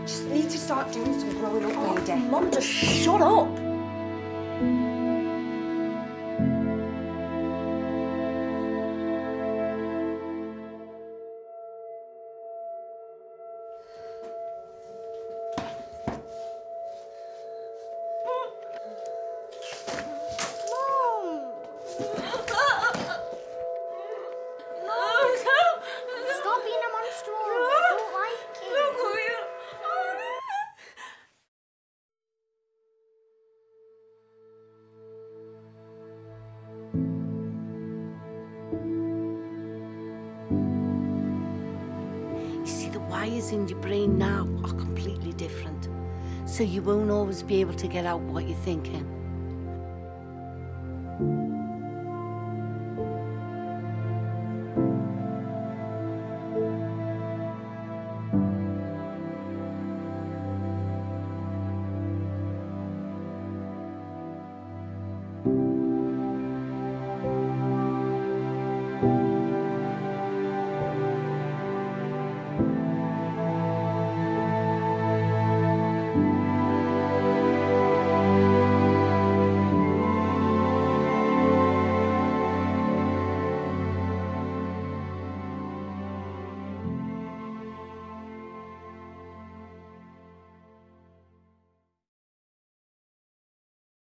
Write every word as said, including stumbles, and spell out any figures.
Just need to start doing some growing up, oh, lady. Mum, just shut up. Wires in your brain now are completely different, so you won't always be able to get out what you're thinking.